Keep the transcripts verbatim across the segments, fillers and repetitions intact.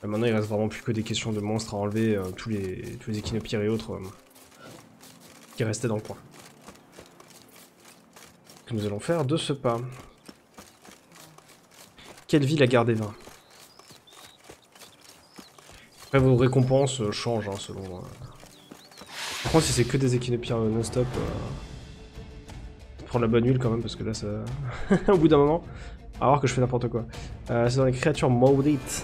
Et maintenant il reste vraiment plus que des questions de monstres à enlever, euh, tous les tous les échinopyres et autres euh, qui restaient dans le coin. Que nous allons faire de ce pas. Quelle vie la garde des vins. Après vos récompenses euh, changent hein, selon... Euh... Par contre si c'est que des échinopyres non-stop, euh... prendre la bonne huile quand même parce que là ça... Au bout d'un moment, à voir que je fais n'importe quoi. Euh, c'est dans les créatures maudites.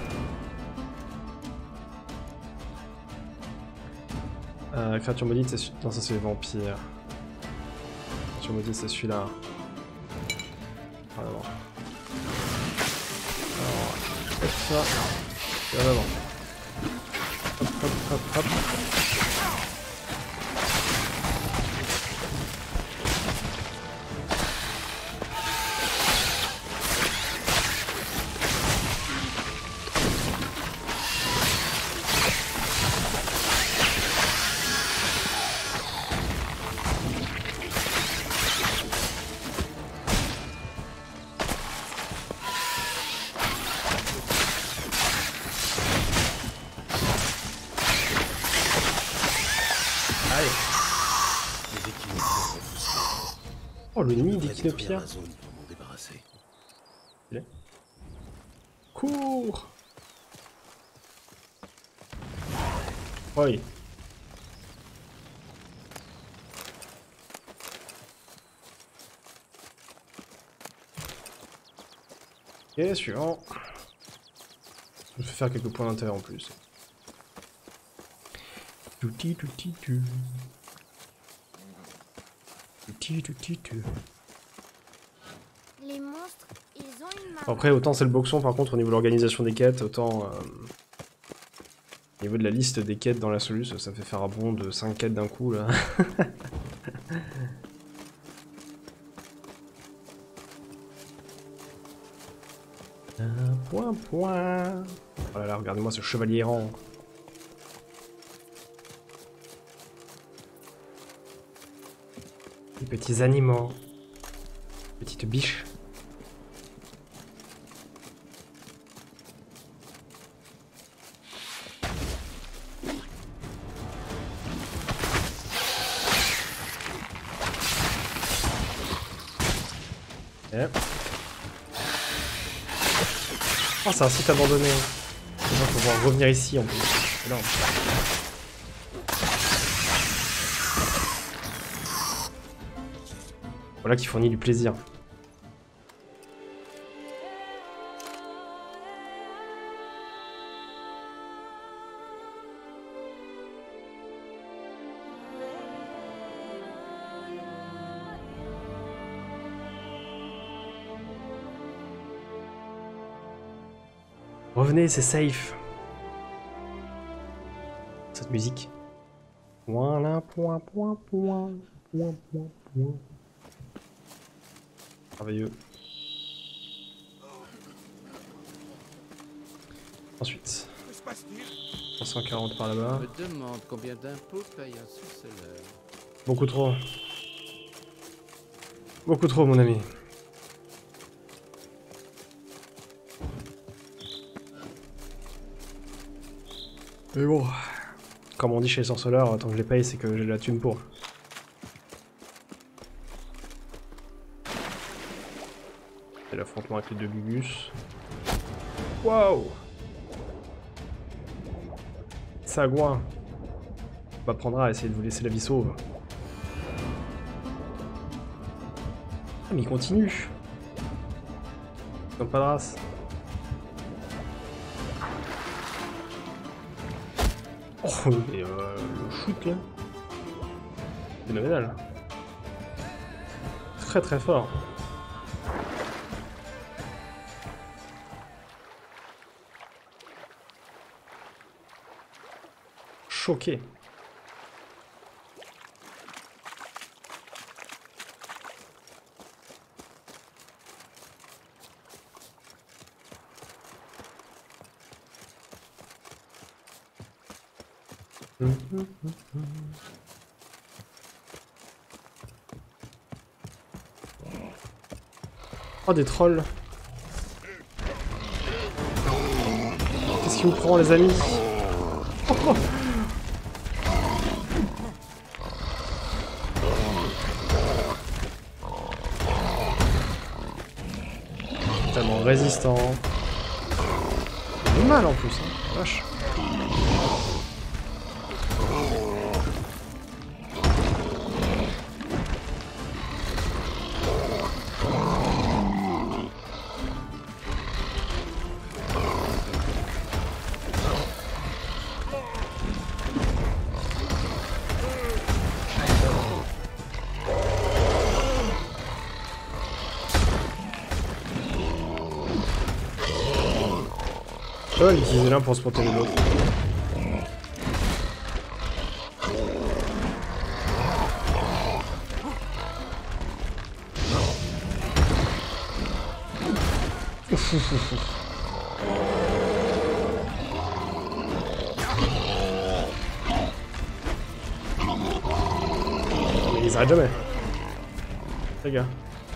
Euh, créature maudite, c'est... Non ça c'est les vampires. Créature maudite c'est celui-là. Voilà, bon. Alors, hop ça. Et en avant. Hop, hop, hop, hop. Oh, le nid d'échinopyre. Cours. Oui. Ok, suivant. Je vais faire quelques points d'intérêt en plus. Touti touti tu. Touti touti tu. Les monstres, ils ont une main. Après, autant c'est le boxon par contre au niveau de l'organisation des quêtes, autant euh, au niveau de la liste des quêtes dans la soluce, ça fait faire un bond de cinq quêtes d'un coup là. Un point point. Oh là là, regardez-moi ce chevalier errant. Les petits animaux. Petite biche. Yep. Oh, c'est un site abandonné. Il faut pouvoir revenir ici en plus. C'est énorme. Voilà qui fournit du plaisir. Revenez, c'est safe. Cette musique. Voilà, point, point, point, point, point, point. Merveilleux. Ensuite. trois cent quarante par là-bas. Je me demande combien d'impôts paye un sous-selleur. Beaucoup trop. Beaucoup trop, mon ami. Mais bon, comme on dit chez les sorceleurs, tant que je les paye, c'est que j'ai la thune pour. C'est l'affrontement avec les deux Gugus. Waouh! Sagouin m'apprendra à essayer de vous laisser la vie sauve. Ah, mais il continue! Ils n'ont pas de race. Oh, mais euh, le shoot là, phénoménal. Très très fort. Choqué. Oh, des trolls. Qu'est-ce Qu'est-ce qu'il me prend, les amis? Oh, oh. Tellement résistant. Il est mal en plus, hein. Vache. Je vais utiliser l'un pour se protéger l'autre. Mais ils arrêtent jamais. Les gars.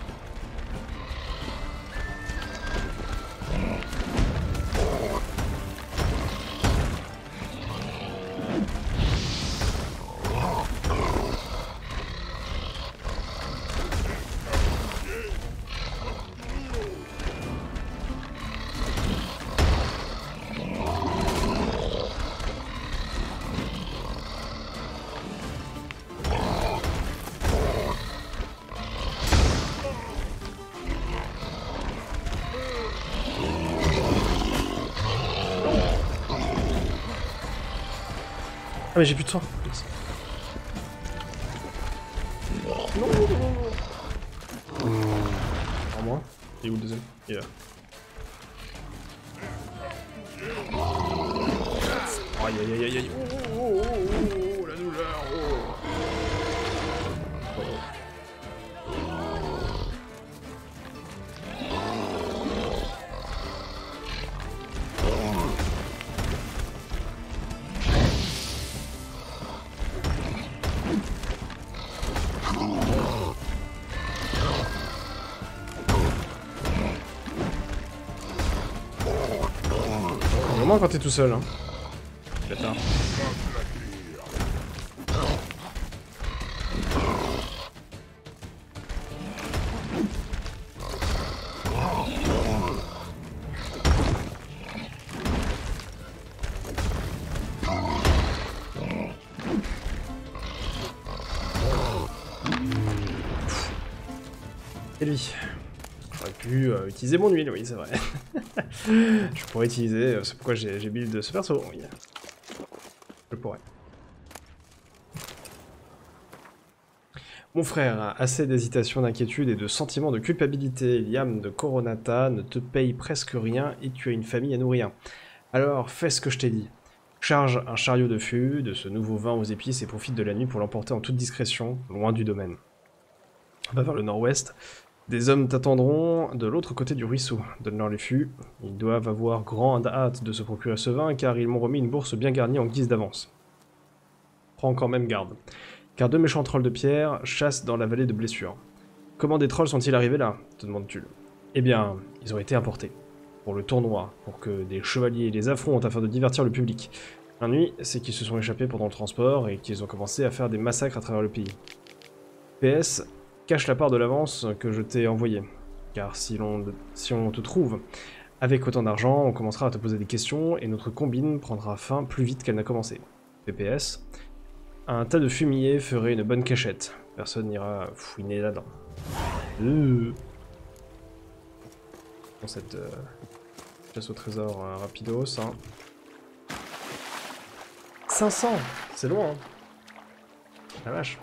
Ah mais j'ai plus de soin. Non, non, non, non. En moi. Il est où le deuxième? Il est là. Aïe aïe aïe aïe aïe. Oh, oh, oh, oh, oh, la douleur. Oh. Oh. Vraiment quand t'es tout seul, hein. Bâtard. Et lui. J'aurais pu euh, utiliser mon huile, oui, c'est vrai. Je pourrais utiliser, euh, c'est pourquoi j'ai build ce perso, oui. Je pourrais. Mon frère a assez d'hésitation, d'inquiétude et de sentiments de culpabilité. Liam de Coronata ne te paye presque rien et tu as une famille à nourrir. Alors fais ce que je t'ai dit. Charge un chariot de fût de ce nouveau vin aux épices et profite de la nuit pour l'emporter en toute discrétion, loin du domaine. Va vers le nord-ouest. Des hommes t'attendront de l'autre côté du ruisseau. Donne-leur les fûts. Ils doivent avoir grande hâte de se procurer ce vin, car ils m'ont remis une bourse bien garnie en guise d'avance. Prends quand même garde, car deux méchants trolls de pierre chassent dans la vallée de Blessure. Comment des trolls sont-ils arrivés là, te demandes-tu? Eh bien, ils ont été importés. Pour le tournoi, pour que des chevaliers les affrontent afin de divertir le public. La nuit, c'est qu'ils se sont échappés pendant le transport et qu'ils ont commencé à faire des massacres à travers le pays. P S, cache la part de l'avance que je t'ai envoyée, car si, l'on, si on te trouve avec autant d'argent, on commencera à te poser des questions et notre combine prendra fin plus vite qu'elle n'a commencé. P P S, un tas de fumier ferait une bonne cachette, personne n'ira fouiner là-dedans. Euh. Bon, cette euh, chasse au trésor euh, rapidos, hein. cinq cents, c'est loin, hein. La vache.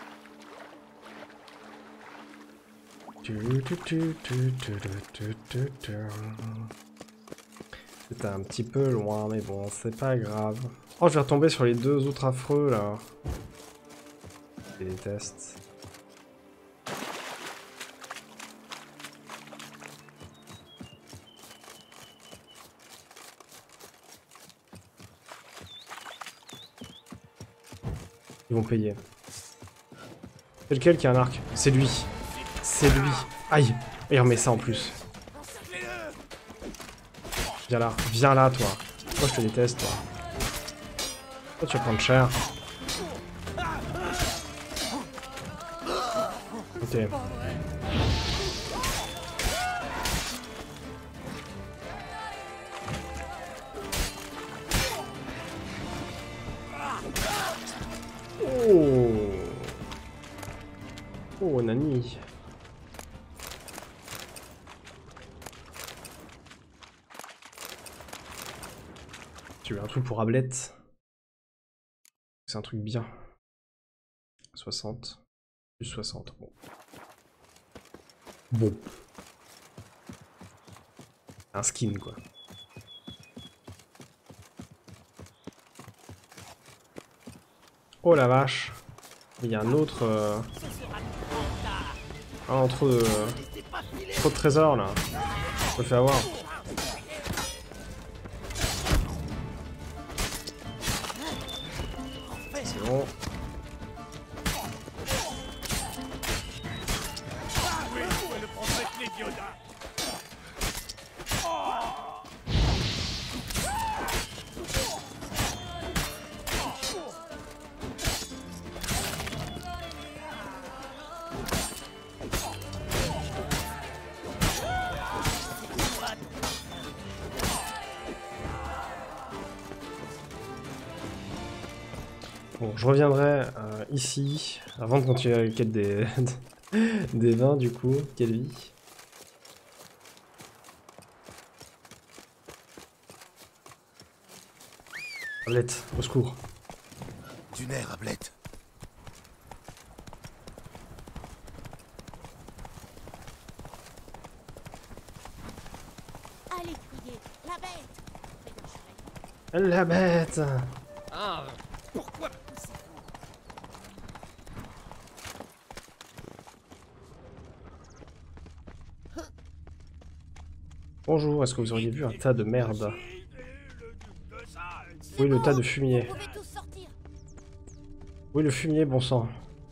C'était un petit peu loin, mais bon, c'est pas grave. Oh, je vais retomber sur les deux autres affreux, là. Je les déteste. Ils vont payer. C'est lequel qui a un arc? C'est lui. C'est lui. Aïe. Il remet ça en plus. Viens là. Viens là, toi. Moi je te déteste toi. Toi tu vas prendre cher. Ok. Oh. Oh Nani. Tu veux un truc pour Ablette? C'est un truc bien. soixante. Plus soixante. Bon. Bon. Un skin quoi. Oh la vache. Il y a un autre... Euh... Ah non, trop de... Trop de trésors là. Je me fais avoir. C'est bon. Bon, je reviendrai euh, ici, avant de continuer la quête des, des vins, du coup. Quelle vie. Ablette, au secours. Du nerf, Ablette. Allez, criez, la bête. La bête. Ah, pourquoi poussez-vous? Bonjour, est-ce que vous auriez vu un tas de merde? Oui, le tas de fumier. Vous pouvez tous sortir. Oui, le fumier, bon sang.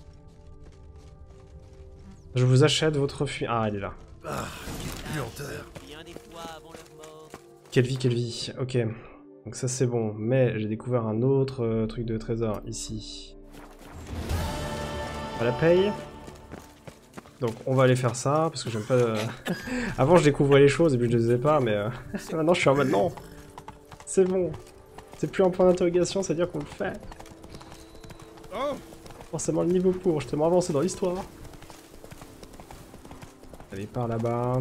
Je vous achète votre fumier. Ah, elle est là. Ah, quelle puanteur. Quelle vie, quelle vie. Ok. Donc ça, c'est bon. Mais j'ai découvert un autre euh, truc de trésor ici. On la paye. Donc on va aller faire ça, parce que j'aime pas... Euh... Avant, je découvrais les choses et puis je les faisais pas, mais... Euh... Maintenant, je suis en mode non. C'est bon. C'est plus un point d'interrogation, c'est-à-dire qu'on le fait. Oh, Forcément le niveau pour, je t'ai avancé dans l'histoire. Allez, par là-bas.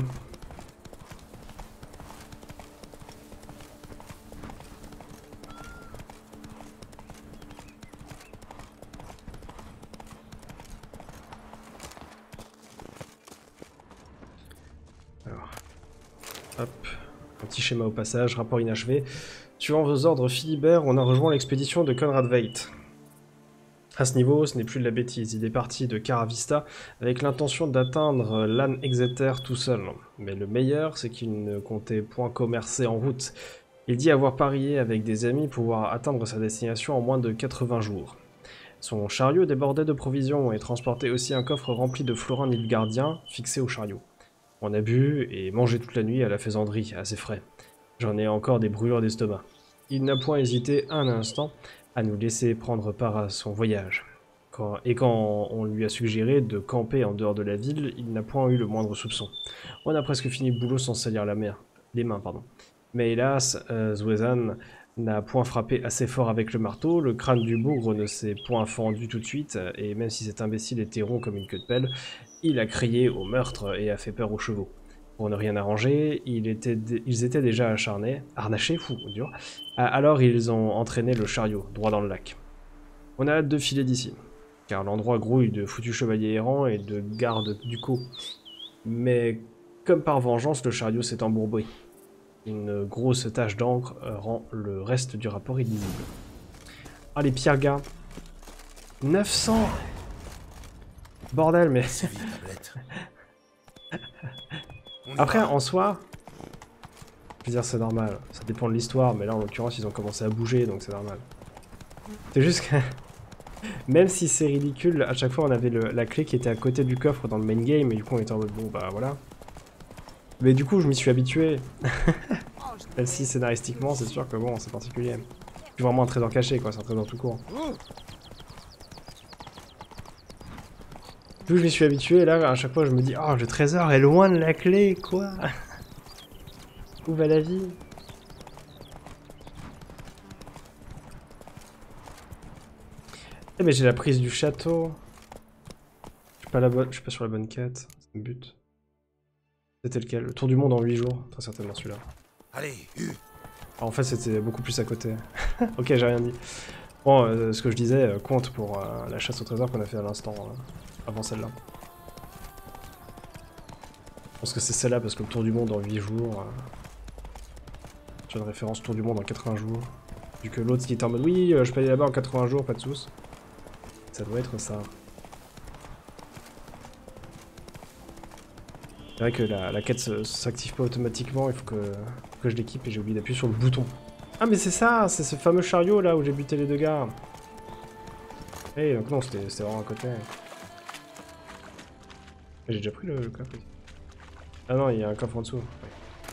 Alors, hop, un petit schéma au passage, rapport inachevé. Suivant vos ordres, Philibert, on a rejoint l'expédition de Conrad Veidt. À ce niveau, ce n'est plus de la bêtise, il est parti de Caravista avec l'intention d'atteindre l'An Exeter tout seul. Mais le meilleur, c'est qu'il ne comptait point commercer en route. Il dit avoir parié avec des amis pouvoir atteindre sa destination en moins de quatre-vingts jours. Son chariot débordait de provisions et transportait aussi un coffre rempli de florins nilfgaardiens fixé au chariot. On a bu et mangé toute la nuit à la faisanderie, assez frais. J'en ai encore des brûlures d'estomac. Il n'a point hésité un instant à nous laisser prendre part à son voyage. Quand, et quand on lui a suggéré de camper en dehors de la ville, il n'a point eu le moindre soupçon. On a presque fini le boulot sans salir la mer, les mains. Pardon. Mais hélas, euh, Zwezan n'a point frappé assez fort avec le marteau, le crâne du bougre ne s'est point fendu tout de suite, et même si cet imbécile était rond comme une queue de pelle, il a crié au meurtre et a fait peur aux chevaux. Pour ne rien arranger, il était ils étaient déjà acharnés, harnachés, fou, dur. Alors ils ont entraîné le chariot, droit dans le lac. On a hâte de filer d'ici, car l'endroit grouille de foutus chevaliers errants et de gardes du co. Mais comme par vengeance, le chariot s'est embourbé. Une grosse tache d'encre rend le reste du rapport illisible. Ah les pires gars. neuf cents. Bordel, mais... C'est vite, Ablette. Après, en soi, je veux dire, c'est normal. Ça dépend de l'histoire, mais là, en l'occurrence, ils ont commencé à bouger, donc c'est normal. C'est juste que... Même si c'est ridicule, à chaque fois, on avait le, la clé qui était à côté du coffre dans le main game, et du coup, on était en mode, bon, bah, voilà. Mais du coup, je m'y suis habitué. Oh Même si scénaristiquement, c'est sûr que bon, c'est particulier. C'est plus vraiment un trésor caché, quoi, c'est un trésor tout court. Plus je m'y suis habitué, là, à chaque fois, je me dis, oh, le trésor est loin de la clé, quoi. Où va la vie? Eh, mais j'ai la prise du château. Je suis pas, la bonne... je suis pas sur la bonne quête, c'est le but. C'était lequel? Le tour du monde en huit jours, très certainement celui-là. Allez, U. Ah, en fait, c'était beaucoup plus à côté. Ok, j'ai rien dit. Bon, euh, ce que je disais euh, compte pour euh, la chasse au trésor qu'on a fait à l'instant, euh, avant celle-là. Je pense que c'est celle-là parce que le tour du monde en huit jours. Euh... J'ai une référence tour du monde en quatre-vingts jours. Vu que l'autre qui était en mode oui, euh, je peux aller là-bas en quatre-vingts jours, pas de soucis. Ça doit être ça. C'est vrai que la, la quête s'active pas automatiquement, il faut que, que je l'équipe et j'ai oublié d'appuyer sur le bouton. Ah mais c'est ça, c'est ce fameux chariot là où j'ai buté les deux gars. Eh donc non, c'était vraiment à côté. J'ai déjà pris le, le coffre. Ah non, il y a un coffre en dessous. Ouais.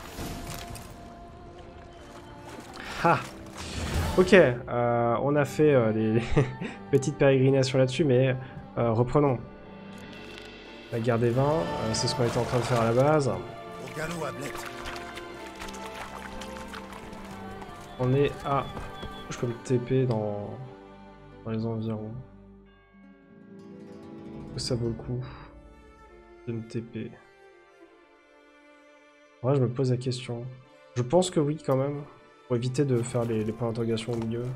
Ah. Ok, euh, on a fait euh, les, les petites pérégrinations là-dessus, mais euh, reprenons. La guerre des vins, euh, c'est ce qu'on était en train de faire à la base. Au galop, Ablette. On est à... Je peux me T P dans... dans les environs. Est-ce que ça vaut le coup de me T P? Ouais, je me pose la question. Je pense que oui, quand même. Pour éviter de faire les, les points d'interrogation au milieu.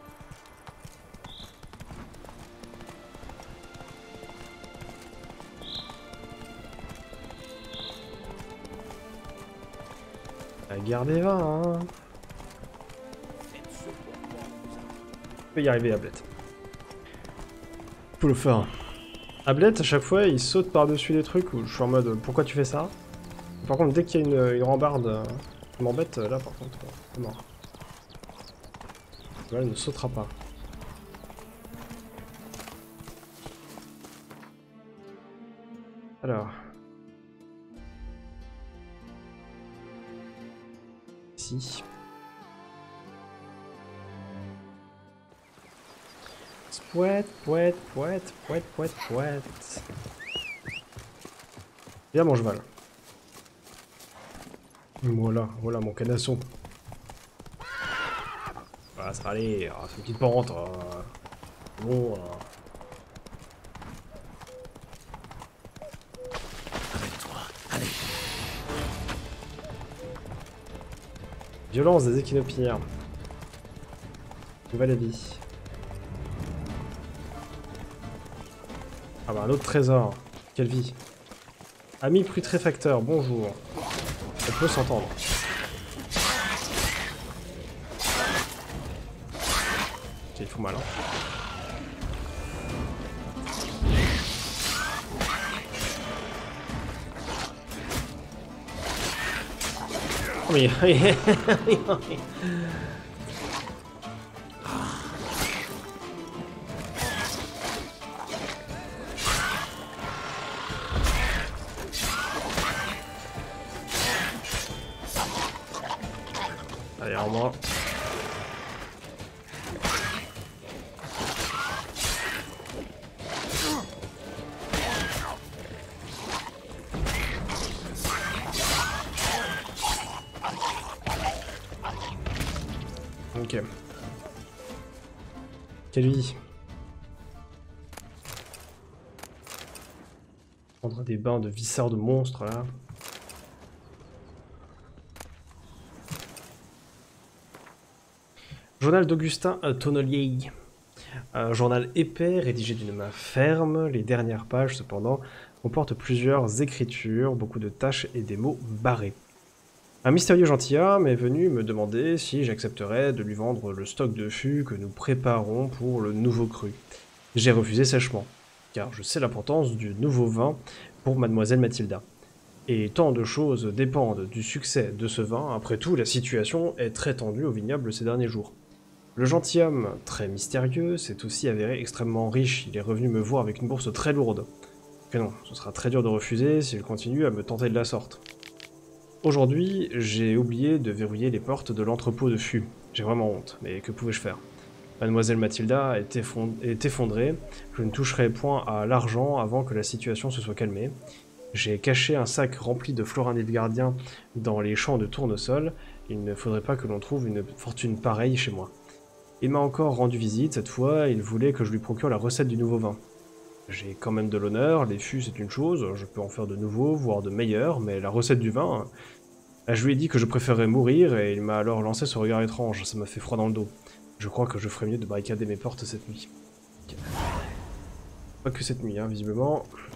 La guerre des vins, hein. Je peux y arriver, Ablette. Faut le faire. Ablette, à chaque fois, il saute par-dessus des trucs où je suis en mode pourquoi tu fais ça? Par contre, dès qu'il y a une, une rambarde euh, qui m'embête, là par contre, euh, c'est mort. Là, il ne sautera pas. Alors. Ici. Pouette, pouette, pouette, pouette, pouette, pouette. Viens mon cheval. Voilà, voilà mon canasson. Voilà, ça va aller, c'est une petite pente. Euh... Bon. Euh... Arrête-toi, allez. Violence des équinopires. Nouvelle vie. Ah bah un autre trésor. Quelle vie. Ami putréfacteur, bonjour. On peut s'entendre. Il faut mal. Hein. Oui, oui, oui, oui. Allez, en moi. Ok. Quelle vie. Prendre des bains de vissards de monstres là. Journal d'Augustin euh, Tonnelier. Un journal épais, rédigé d'une main ferme. Les dernières pages, cependant, comportent plusieurs écritures, beaucoup de taches et des mots barrés. Un mystérieux gentilhomme est venu me demander si j'accepterais de lui vendre le stock de fûts que nous préparons pour le nouveau cru. J'ai refusé sèchement, car je sais l'importance du nouveau vin pour mademoiselle Mathilda. Et tant de choses dépendent du succès de ce vin, après tout, la situation est très tendue au vignoble ces derniers jours. Le gentilhomme, très mystérieux, s'est aussi avéré extrêmement riche, il est revenu me voir avec une bourse très lourde. Que non, ce sera très dur de refuser s'il continue à me tenter de la sorte. Aujourd'hui, j'ai oublié de verrouiller les portes de l'entrepôt de fûts. J'ai vraiment honte, mais que pouvais-je faire? Mademoiselle Mathilda est, effond- est effondrée, je ne toucherai point à l'argent avant que la situation se soit calmée. J'ai caché un sac rempli de florins nilfgaardiens dans les champs de tournesol, il ne faudrait pas que l'on trouve une fortune pareille chez moi. Il m'a encore rendu visite, cette fois, il voulait que je lui procure la recette du nouveau vin. J'ai quand même de l'honneur, les fûts c'est une chose, je peux en faire de nouveaux, voire de meilleurs, mais la recette du vin... Je lui ai dit que je préférerais mourir, et il m'a alors lancé ce regard étrange, ça m'a fait froid dans le dos. Je crois que je ferais mieux de barricader mes portes cette nuit. Pas que cette nuit, hein, visiblement.